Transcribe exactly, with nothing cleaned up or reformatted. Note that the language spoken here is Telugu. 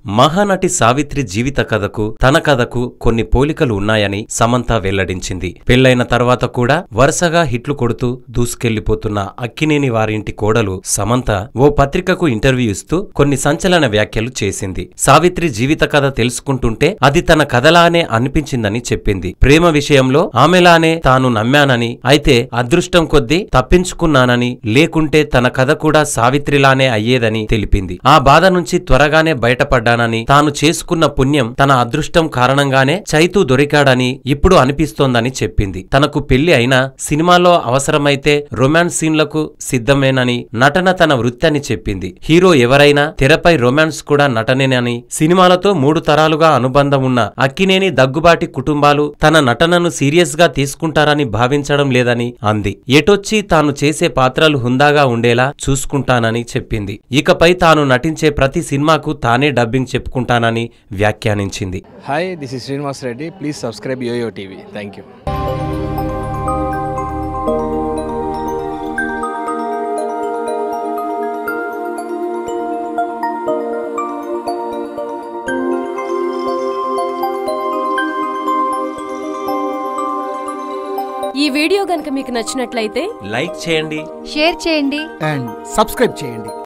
మహానటి సావిత్రి జీవిత కథకు తన కథకు కొన్ని పోలికలు ఉన్నాయని సమంత వెల్లడించింది. పెళ్లైన తర్వాత కూడా వరుసగా హిట్లు కొడుతూ దూసుకెళ్లిపోతున్న అక్కినేని వారింటి కోడలు సమంత ఓ పత్రికకు ఇంటర్వ్యూ ఇస్తూ కొన్ని సంచలన వ్యాఖ్యలు చేసింది. సావిత్రి జీవిత కథ తెలుసుకుంటుంటే అది తన కథలానే అనిపించిందని చెప్పింది. ప్రేమ విషయంలో ఆమెలానే తాను నమ్మానని, అయితే అదృష్టం కొద్దీ తప్పించుకున్నానని, లేకుంటే తన కథ కూడా సావిత్రిలానే అయ్యేదని తెలిపింది. ఆ బాధ నుంచి త్వరగానే బయటపడ్డానని, తాను చేసుకున్న పుణ్యం తన అదృష్టం కారణంగానే చైతూ దొరికాడని ఇప్పుడు అనిపిస్తోందని చెప్పింది. తనకు పెళ్లి అయినా సినిమాలో అవసరమైతే రొమాన్స్ సీన్లకు సిద్ధమేనని, నటన తన వృత్తి అని చెప్పింది. హీరో ఎవరైనా తెరపై రొమాన్స్ కూడా నటనేనని, సినిమాలతో మూడు తరాలుగా అనుబంధం ఉన్న అక్కినేని దగ్గుబాటి కుటుంబాలు తన నటనను సీరియస్ గా తీసుకుంటారని భావించడం లేదని అంది. ఎటొచ్చి తాను చేసే పాత్రలు హుందాగా ఉండేలా చూసుకుంటానని చెప్పింది. ఇకపై తాను నటించే ప్రతి సినిమాకు తానే డబ్బింగ్ చెప్పుకుంటానని వ్యాఖ్యానించింది. Hi, this is Srinivas Reddy. Please subscribe YoYo TV. Thank you. ఈ వీడియో గనుక మీకు నచ్చినట్లయితే లైక్ చేయండి, షేర్ చేయండి అండ్ సబ్స్క్రైబ్ చేయండి.